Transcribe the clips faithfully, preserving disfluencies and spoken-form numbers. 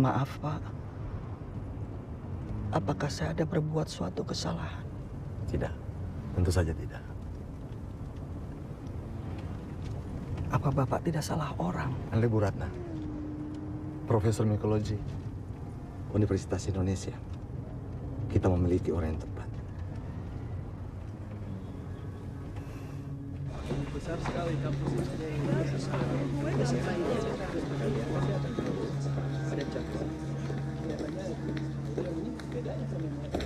Maaf, Pak. Apakah saya ada berbuat suatu kesalahan? Tidak, tentu saja tidak. Apa Bapak tidak salah orang? Anda Bu Ratna, Profesor Mikologi, Universitas Indonesia. Kita memiliki orang yang tepat. Besar sekali kampus ini. Ada cakap. Bedanya sama yang lain.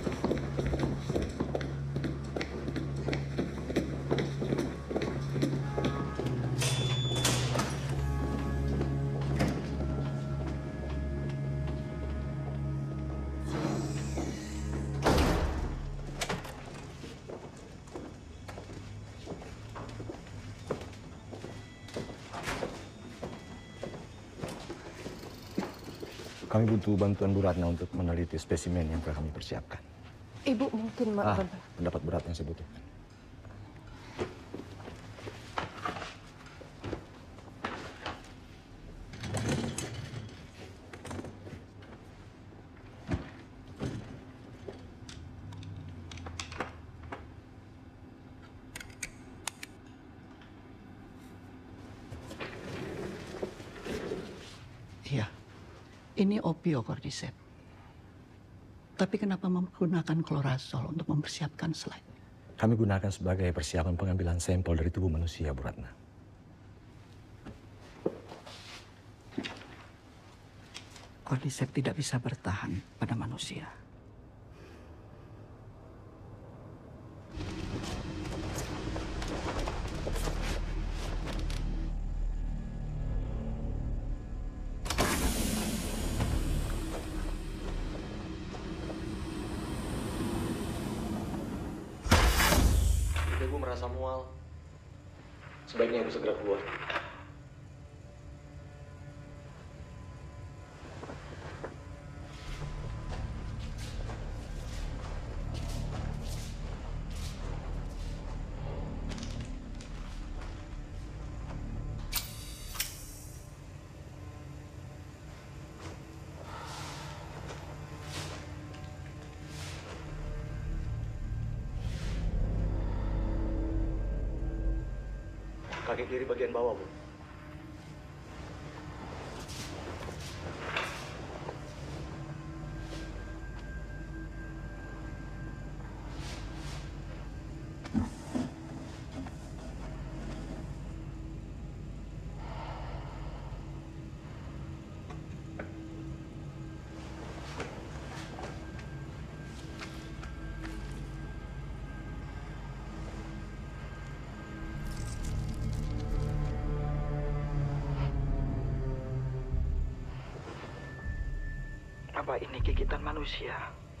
Kami butuh bantuan Bu Ratna untuk meneliti spesimen yang telah kami persiapkan. Ibu mungkin Ah, maaf. pendapat Bu Ratna yang saya butuhkan. Iya, ini opiocordyceps. Tapi kenapa menggunakan klorazol untuk mempersiapkan slide? Kami gunakan sebagai persiapan pengambilan sampel dari tubuh manusia, Bu Ratna. Cordyceps tidak bisa bertahan pada manusia. Ibu merasa mual. Sebaiknya Ibu segera keluar. Kaki kiri bagian bawah, Bu. Apa ini gigitan manusia?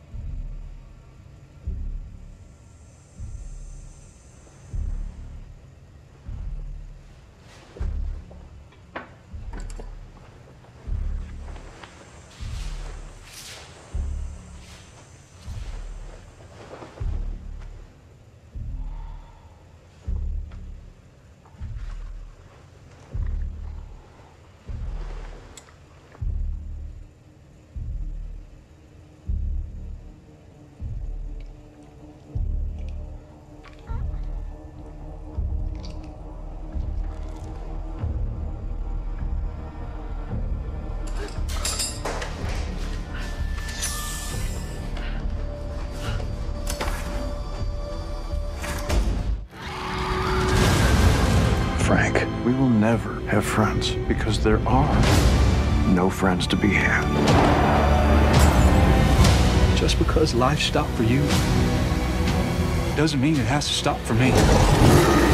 Frank, we will never have friends because there are no friends to be had. Just because life stopped for you doesn't mean it has to stop for me.